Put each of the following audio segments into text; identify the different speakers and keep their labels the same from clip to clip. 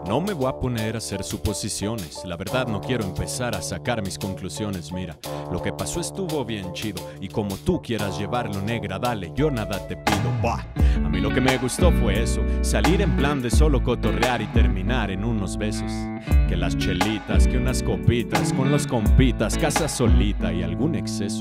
Speaker 1: No me voy a poner a hacer suposiciones. La verdad no quiero empezar a sacar mis conclusiones. Mira, lo que pasó estuvo bien chido. Y como tú quieras llevarlo, negra, dale, yo nada te pido. Bah. A mí lo que me gustó fue eso. Salir en plan de solo cotorrear y terminar en unos besos. Que las chelitas, que unas copitas, con los compitas, casa solita y algún exceso.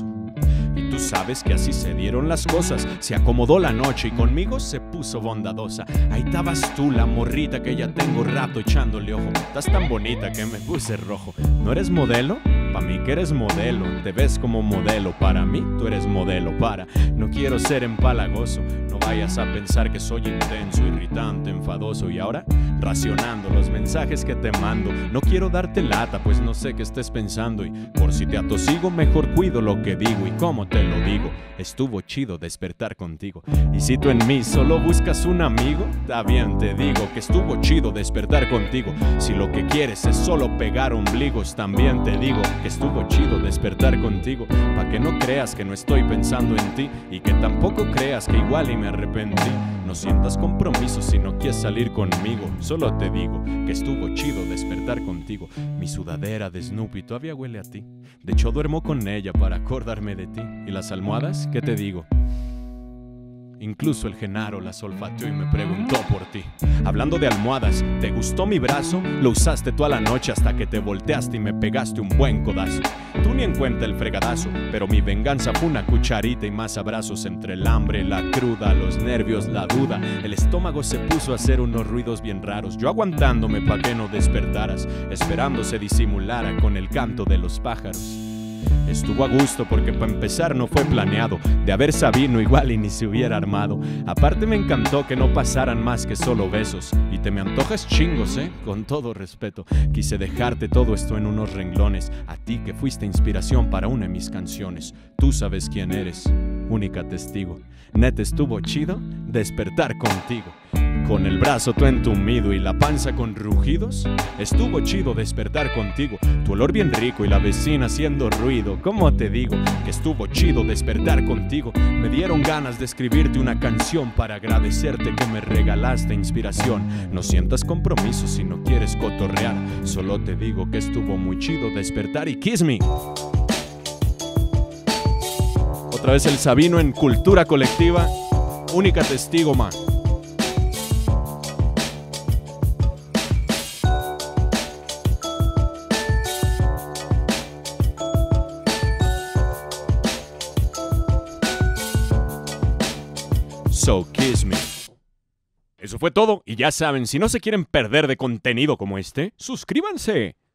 Speaker 1: Y tú sabes que así se dieron las cosas. Se acomodó la noche y conmigo se puso bondadosa. Ahí estabas tú, la morrita que ya tengo rato echándole ojo. Estás tan bonita que me puse rojo. ¿No eres modelo? Pa' mí que eres modelo. Te ves como modelo. Para mí tú eres modelo. No quiero ser empalagoso. No vayas a pensar que soy intenso, irritante, enfadoso. Y ahora, racionando los mensajes que te mando. No quiero darte lata, pues no sé qué estés pensando. Y por si te atosigo, mejor cuido lo que digo. Y como te lo digo, estuvo chido despertar contigo. Y si tú en mí solo buscas un amigo, está bien, te digo que estuvo chido despertar contigo. Si lo que quieres es solo pegar ombligos, también te digo que estuvo chido despertar contigo. Pa' que no creas que no estoy pensando en ti y que tampoco creas que igual y me arrepentí. No sientas compromiso si no quieres salir conmigo. Solo te digo que estuvo chido despertar contigo. Mi sudadera de Snoopy todavía huele a ti. De hecho duermo con ella para acordarme de ti. ¿Y las almohadas? ¿Qué te digo? Incluso el Genaro las olfateó y me preguntó por ti. Hablando de almohadas, ¿te gustó mi brazo? Lo usaste toda la noche hasta que te volteaste y me pegaste un buen codazo. Tú ni en cuenta el fregadazo, pero mi venganza fue una cucharita y más abrazos. Entre el hambre, la cruda, los nervios, la duda. El estómago se puso a hacer unos ruidos bien raros. Yo aguantándome pa' que no despertaras, esperando se disimulara con el canto de los pájaros. Estuvo a gusto porque para empezar no fue planeado. De haber sabido igual y ni se hubiera armado. Aparte me encantó que no pasaran más que solo besos. Y te me antojas chingos, con todo respeto. Quise dejarte todo esto en unos renglones. A ti que fuiste inspiración para una de mis canciones. Tú sabes quién eres, única testigo. Neta estuvo chido despertar contigo. Con el brazo tú entumido y la panza con rugidos. Estuvo chido despertar contigo. Tu olor bien rico y la vecina haciendo ruido. ¿Cómo te digo que estuvo chido despertar contigo? Me dieron ganas de escribirte una canción para agradecerte que me regalaste inspiración. No sientas compromiso si no quieres cotorrear. Solo te digo que estuvo muy chido despertar y kiss me. Otra vez el Sabino en Cultura Colectiva. Única testigo, man. So kiss me. Eso fue todo y ya saben, si no se quieren perder de contenido como este, suscríbanse.